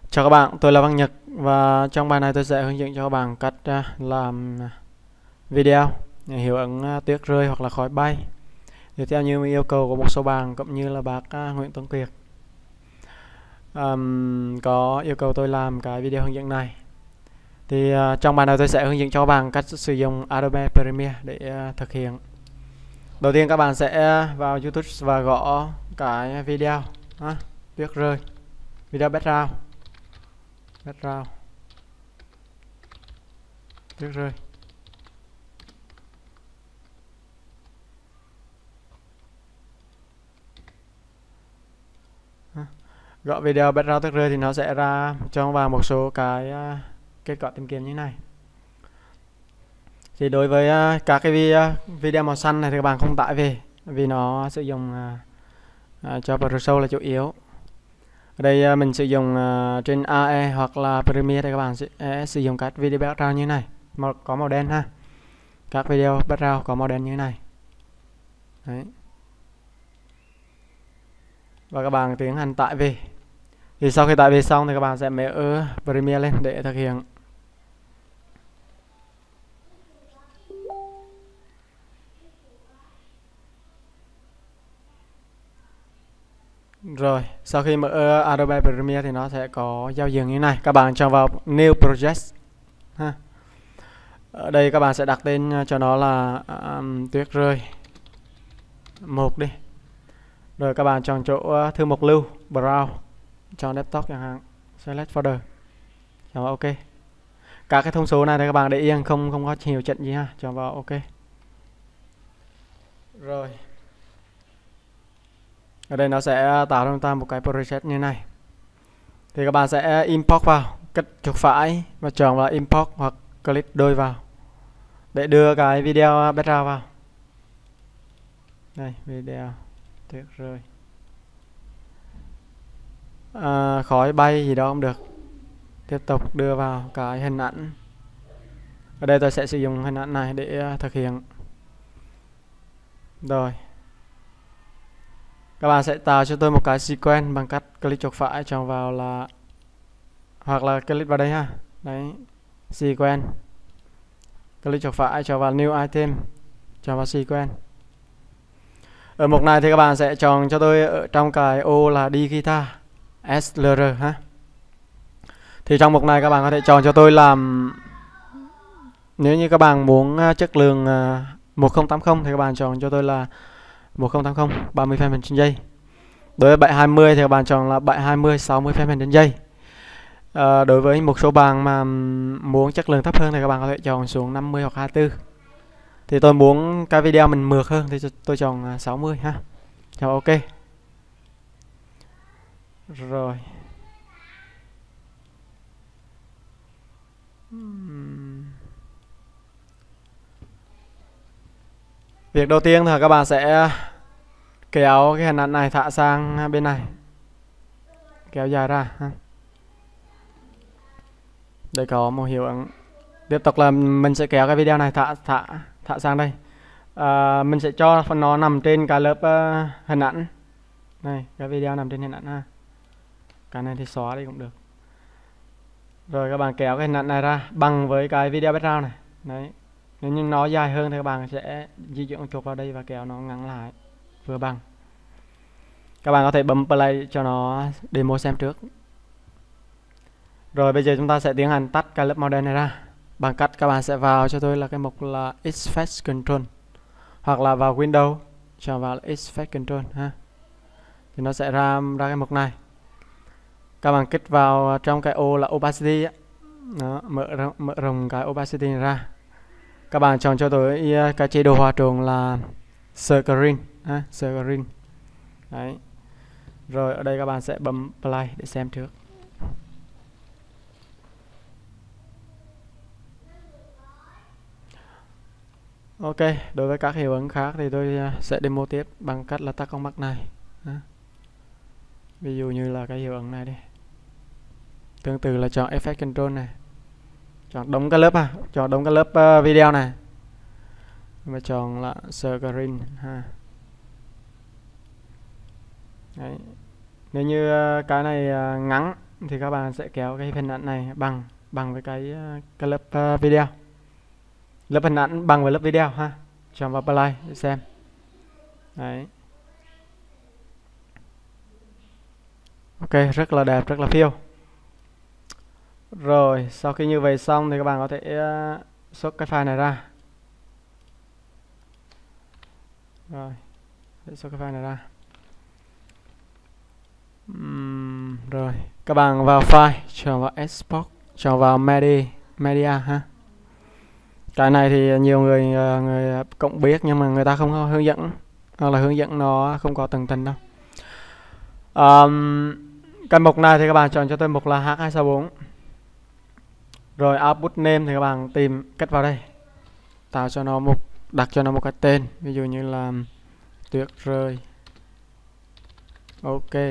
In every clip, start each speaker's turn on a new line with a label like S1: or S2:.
S1: Chào các bạn, tôi là Văn Nhật và trong bài này tôi sẽ hướng dẫn cho các bạn cách làm video hiệu ứng tuyết rơi hoặc là khói bay theo như yêu cầu của một số bạn cũng như là bác Nguyễn Tuấn Kiệt có yêu cầu tôi làm cái video hướng dẫn này. Thì trong bài này tôi sẽ hướng dẫn cho các bạn cách sử dụng Adobe Premiere để thực hiện. Đầu tiên các bạn sẽ vào YouTube và gõ cái video tuyết rơi, video background tuyết rơi. Gọi video background tuyết rơi thì nó sẽ ra cho vào một số cái kết quả tìm kiếm như này. Thì đối với các cái video màu xanh này thì các bạn không tải về vì nó sử dụng cho ProShow là chủ yếu. Ở đây mình sử dụng trên AE hoặc là Premiere thì các bạn sẽ sử dụng các video background như này, có màu đen ha. Các video background có màu đen như này. Đấy. Và các bạn tiến hành tải về. Thì sau khi tải về xong thì các bạn sẽ mở Premiere lên để thực hiện. Rồi, sau khi mở Adobe Premiere thì nó sẽ có giao diện như này. Các bạn chọn vào New Project ha. Ở đây các bạn sẽ đặt tên cho nó là tuyết rơi 1 đi. Rồi các bạn chọn chỗ thư mục lưu, Browse, chọn Desktop chẳng hạn, Select Folder. Chọn vào OK. Các cái thông số này thì các bạn để yên, không có nhiều trận gì ha. Chọn vào OK. Rồi. Ở đây nó sẽ tạo ra chúng ta một cái preset như này. Thì các bạn sẽ import vào, kích chuột phải và chọn vào import hoặc click đôi vào để đưa cái video background vào. Đây, video tuyết rơi, khói bay gì đó cũng được. Tiếp tục đưa vào cái hình ảnh. Ở đây tôi sẽ sử dụng hình ảnh này để thực hiện. Rồi, các bạn sẽ tạo cho tôi một cái sequence bằng cách click chuột phải chọn vào là, hoặc là click vào đây ha. Đấy, sequence, click chuột phải chọn vào new item, chọn vào sequence. Ở mục này thì các bạn sẽ chọn cho tôi ở trong cái ô là đi guitar SLR ha. Thì trong mục này các bạn có thể chọn cho tôi làm, nếu như các bạn muốn chất lượng 1080 thì các bạn chọn cho tôi là 1080 30 frame trên giây. Đối với 720 thì các bạn chọn là 720 60 frame trên giây. Đối với một số bạn mà muốn chất lượng thấp hơn thì các bạn có thể chọn xuống 50 hoặc 24. Thì tôi muốn cái video mình mượt hơn thì tôi chọn 60 ha. Chọn OK. Rồi. Việc đầu tiên là các bạn sẽ kéo cái hình ảnh này thả sang bên này, kéo dài ra ha. Đây có một hiệu ứng. Tiếp tục là mình sẽ kéo cái video này thả sang đây. Mình sẽ cho phần nó nằm trên cái lớp hình ảnh này, cái video nằm trên hình ảnh ha. Cái này thì xóa đi cũng được. Rồi các bạn kéo cái hình ảnh này ra bằng với cái video background này. Đấy. Nếu như nó dài hơn thì các bạn sẽ di chuyển chuột vào đây và kéo nó ngắn lại vừa bằng. Các bạn có thể bấm play cho nó demo xem trước. Rồi bây giờ chúng ta sẽ tiến hành tắt cái lớp màu đen này ra bằng cách các bạn sẽ vào cho tôi là cái mục là Effect Control, hoặc là vào Windows chọn vào Effect Control ha. Thì nó sẽ ra cái mục này. Các bạn kích vào trong cái ô là Opacity á. Đó, mở rộng cái Opacity này ra. Các bạn chọn cho tôi cái chế độ hòa trộn là Screen ha, Screen. Đấy. Rồi ở đây các bạn sẽ bấm play để xem trước. OK, đối với các hiệu ứng khác thì tôi sẽ demo tiếp bằng cách là tắt con mắt này. Ví dụ như là cái hiệu ứng này đi. Tương tự là chọn Effect Control này. Chọn đóng cái lớp chọn đóng cái lớp video này. Và chọn là Screen ha. Đấy. Nếu như cái này ngắn thì các bạn sẽ kéo cái hình ảnh này bằng với cái lớp video, lớp hình ảnh bằng với lớp video ha, chọn vào play để xem. Đấy. Ok, rất là đẹp, rất là phiêu. Rồi, sau khi như vậy xong thì các bạn có thể xuất cái file này ra. Rồi, để xuất cái file này ra. Rồi, các bạn vào file, chọn vào export, chọn vào media ha. Cái này thì nhiều người cũng biết nhưng mà người ta không có hướng dẫn, hoặc là hướng dẫn nó không có tường trình đâu. Cái mục này thì các bạn chọn cho tôi mục là H264. Rồi output name thì các bạn tìm cách vào đây, tạo cho nó đặt cho nó một cái tên, ví dụ như là tuyết rơi. Ok,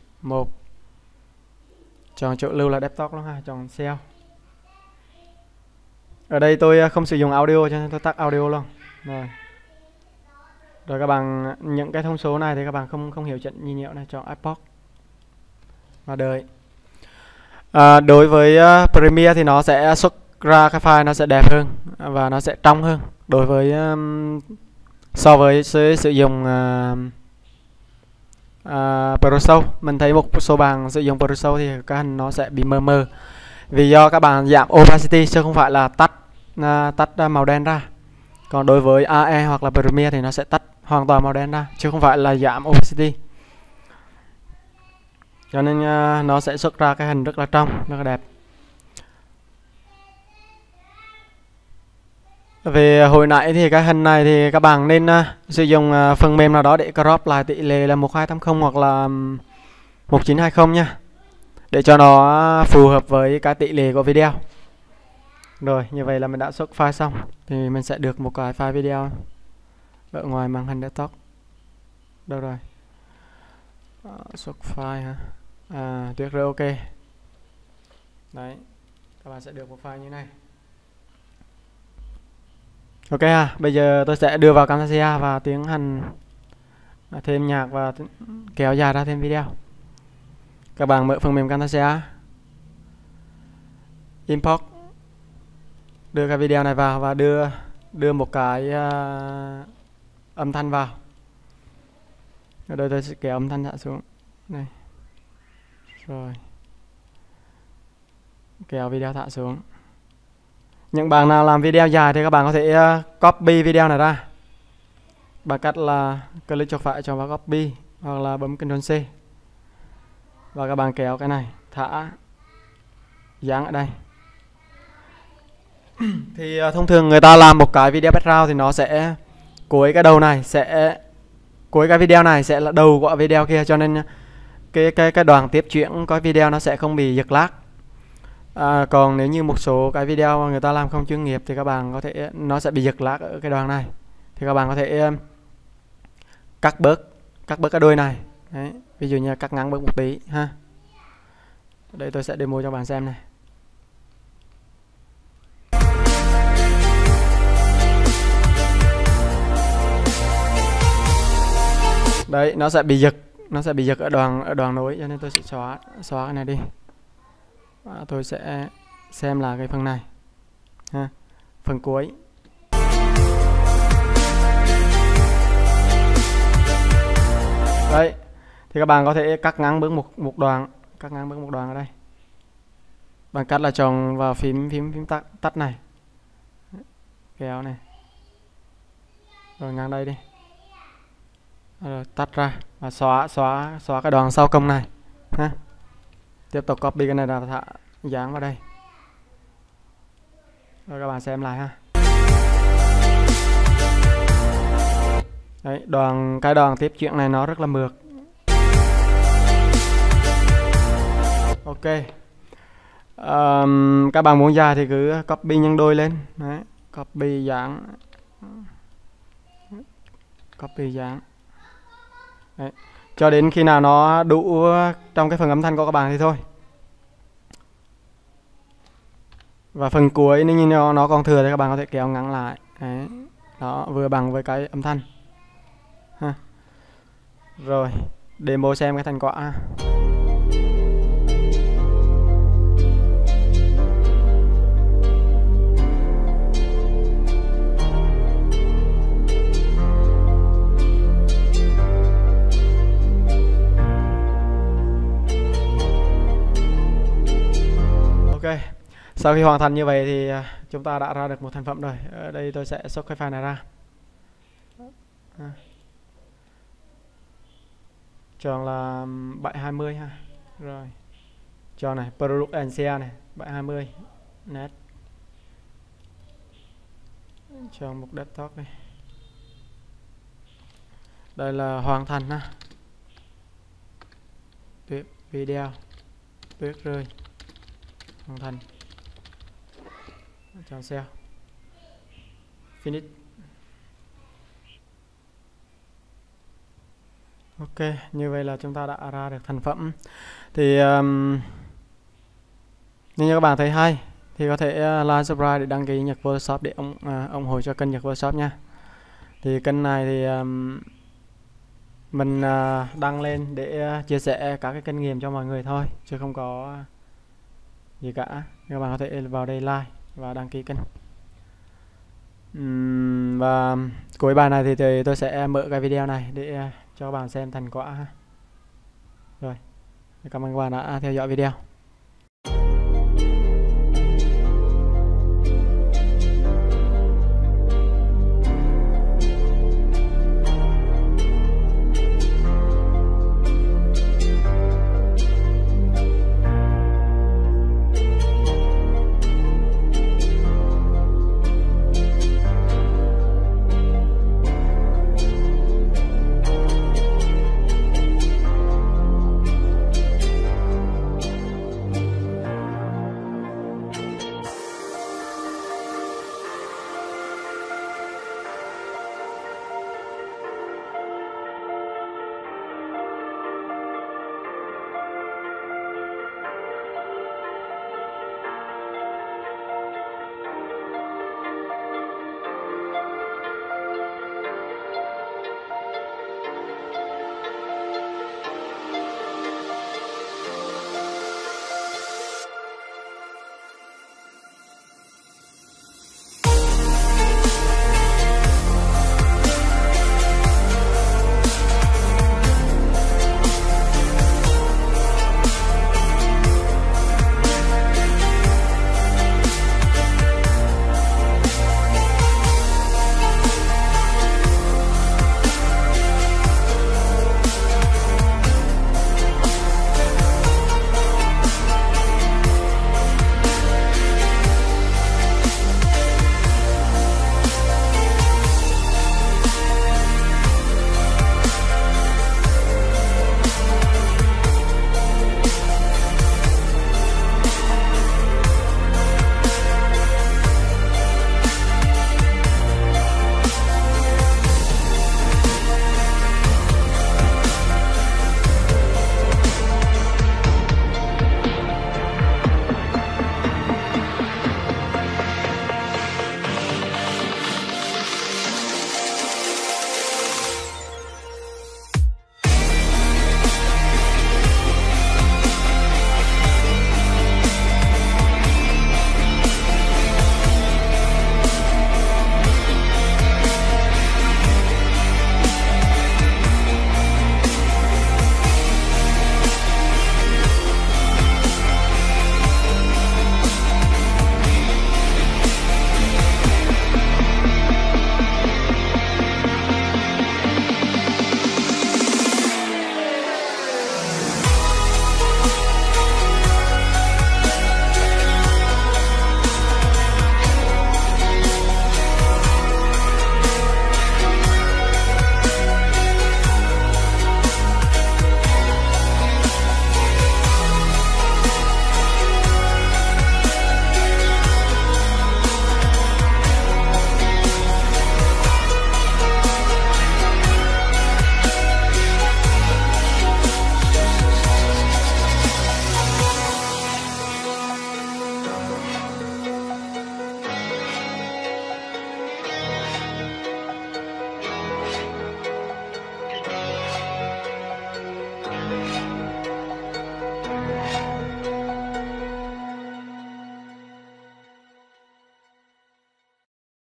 S1: chọn chỗ lưu là desktop luôn ha, chọn cell. Ở đây tôi không sử dụng audio cho nên tôi tắt audio luôn. Rồi các bạn những cái thông số này thì các bạn không hiểu chuyện gì nhiều này, chọn export và đợi. Đối với Premiere thì nó sẽ xuất ra cái file nó sẽ đẹp hơn và nó sẽ trong hơn đối với so với sử dụng ProShow. Mình thấy một số bạn sử dụng ProShow thì cái hình nó sẽ bị mờ mờ vì do các bạn giảm opacity chứ không phải là tách màu đen ra. Còn đối với AE hoặc là Premiere thì nó sẽ tách hoàn toàn màu đen ra chứ không phải là giảm opacity, cho nên nó sẽ xuất ra cái hình rất là trong, rất là đẹp. Về hồi nãy thì cái hình này thì các bạn nên sử dụng phần mềm nào đó để crop lại tỷ lệ là 1280 hoặc là 1920 nha, để cho nó phù hợp với cái tỷ lệ của video. Rồi, như vậy là mình đã xuất file xong thì mình sẽ được một cái file video ở ngoài màn hình desktop. Đâu rồi? Xuất file ha. Tuyệt rồi, ok. Đấy, các bạn sẽ được một file như này. Ok ha, bây giờ tôi sẽ đưa vào Camtasia và tiến hành thêm nhạc và kéo dài ra thêm video. Các bạn mở phần mềm Camtasia, import, đưa cái video này vào và đưa một cái âm thanh vào. Ở đây tôi sẽ kéo âm thanh hạ xuống này, rồi kéo video thả xuống. Những bạn nào làm video dài thì các bạn có thể copy video này ra bằng cách là click chuột phải chọn vào copy hoặc là bấm Ctrl C và các bạn kéo cái này thả dán ở đây. Thì thông thường người ta làm một cái video background thì nó sẽ cuối cái đầu này cuối cái video này sẽ là đầu của video kia, cho nên cái đoạn tiếp chuyển có video nó sẽ không bị giật lag. Còn nếu như một số cái video mà người ta làm không chuyên nghiệp thì các bạn có thể nó sẽ bị giật lag ở cái đoạn này, thì các bạn có thể cắt bớt cái đuôi này. Đấy, ví dụ như cắt ngắn bớt một tí ha. Đây tôi sẽ demo cho bạn xem này. Đấy, nó sẽ bị giật ở đoạn nối, cho nên tôi sẽ xóa cái này đi. Tôi sẽ xem là cái phần này ha, phần cuối. Đấy, thì các bạn có thể cắt ngắn bớt một đoạn ở đây bằng cách là chọn vào phím tắt này, kéo này, rồi ngang đây đi, rồi tắt ra và xóa cái đoạn sau công này ha. Tiếp tục copy cái này và thả dán vào đây. Rồi các bạn xem lại ha. Đấy, cái đoạn tiếp chuyện này nó rất là mượt. Ok. Các bạn muốn dài thì cứ copy nhân đôi lên. Đấy, copy dán. Đấy, cho đến khi nào nó đủ trong cái phần âm thanh của các bạn thì thôi. Và phần cuối nếu như nó còn thừa thì các bạn có thể kéo ngắn lại. Đấy, đó, vừa bằng với cái âm thanh ha. Rồi, demo xem cái thành quả. Sau khi hoàn thành như vậy thì chúng ta đã ra được một thành phẩm rồi. Ở đây tôi sẽ xuất cái file này ra. Chọn là 720 ha. Rồi. Chọn này, Product and Share này, 720. Net. Chọn mục desktop này. Đây là hoàn thành ha. Tuyệt video. Tuyệt rơi. Hoàn thành. Chọn Save. Finish. Ok, như vậy là chúng ta đã ra được thành phẩm. Thì nếu như các bạn thấy hay thì có thể like, subscribe để đăng ký Nhật Photoshop để ủng hộ cho kênh Nhật Photoshop nha. Thì kênh này thì mình đăng lên để chia sẻ các cái kinh nghiệm cho mọi người thôi, chứ không có gì cả. Các bạn có thể vào đây like và đăng ký kênh. Và cuối bài này thì tôi sẽ mở cái video này để cho các bạn xem thành quả. Rồi, cảm ơn các bạn đã theo dõi video.